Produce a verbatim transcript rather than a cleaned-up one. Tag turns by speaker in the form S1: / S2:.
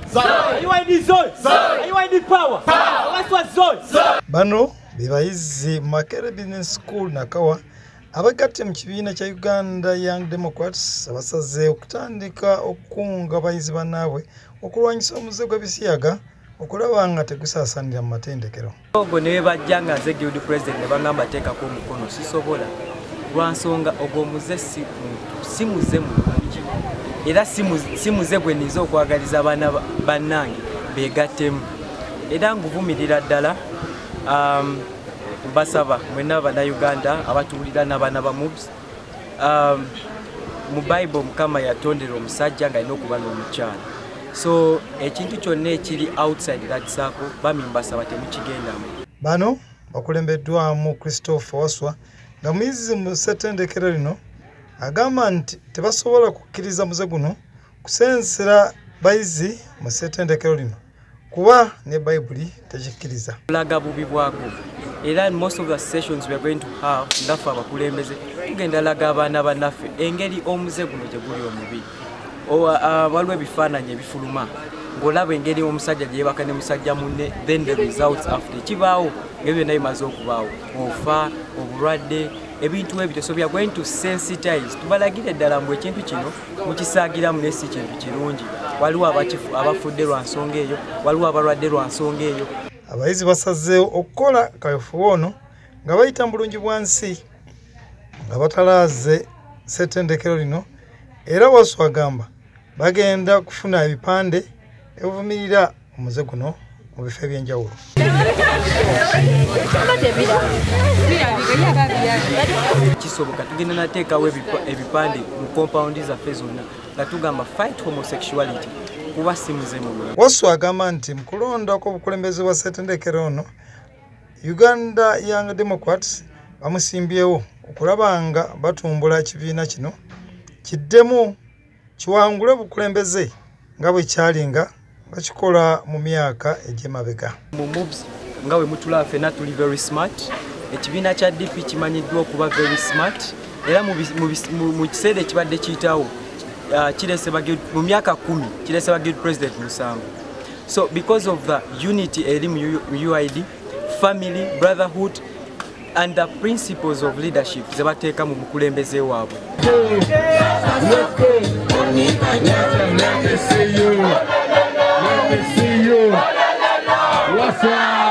S1: Are you in the zone? Are you in the power? What's what zone?
S2: Bano bebayizi Makere Business School nakawa abagatte mu kibiina kya Uganda Young Democrats abasaze okutandika okukunga abayizi bannaabwe okulwanyisa omuze gw'ebisiyaga okulaba nga tegusaasaanira mu matendekero.
S1: Ogwo ne bajjanga nze guild president ne bangamba teekako omukono sisobola lwansonga ogw'omuze si muze mulungi era si muze gwe nniza okwagaliza abaana bannange beegattemu era nguvumirira ddala um, basaba mwena bannayuganda abatuwulira n'abaana ba mubs um, mu Bible Mukama yatondera omusajja ng'alina okuba n'omukyala so ekintu kyonna ekiri outside that circle bami mbasaba temukigendamu.
S2: Bano bakulembeddwamu Christopher Waswa nga muyizi mu ssettendekero lino agamba nti tebasobola kukkiriza muze guno kusensera bayizi mu ssettendekero lino kuba ne Bayibuli tekikkiriza.
S1: Laga bubi bwako era most of the sessions we are going to have ndafa abakulembeze tugenda laga abaana bannaffe engeri omuze guno gye guli omubi waliwo ebifaananyi ebifuluma ng'olaba engeri omusajja gye yeebaka ne musajja munne then the results after kibaawo ng'ebyo byonna bimaze okubaawo ofa obulwadde ebintu ebyo so we are going to sensitize tubalagire ddala mbu ekintu kino mukisaagiramu ne si kintu kirungi waliwo abafudde lwa nsonga eyo waliwo abalwadde lwa nsonga eyo.
S2: Abayizi basazeewo okukola kaweefube ono nga bayita mu bulungi bwa nsi nga batalaaze ssettendekero lino era Waswa agamba bagenda kufuna ebipande ebivumirira omuze guno mu bifo eby'enjawulo.
S1: Kisoboka tugenda nateekawo ebipande mu compound zaffe zonna nga tugamba fight homosexuality kuba si muze mulungi.
S2: Waswa agamba nti mu kulonda kw'obukulembeze bwa ssettendekero ono Uganda Young Democrats bamusimbyewo okulaba nga batumbula ekibiina kino kiddemu kiwangule obukulembeze nga bwe kyalinga bakikola mu myaka egy'emabega.
S1: Mu mobs nga bwe mutulaba ffenna tuli very smart ekibiina kya D P kimanyiddwa okuba very smart era mu kiseera ekibadde kiyitawo kirese mu myaka kumi kirese ba guild president musanvu. So because of the unity eri mu U I D, family, brotherhood and the principles of leadership ze bateeka mu bukulembeze waabwe. Let me see you. Let me see you. What's up?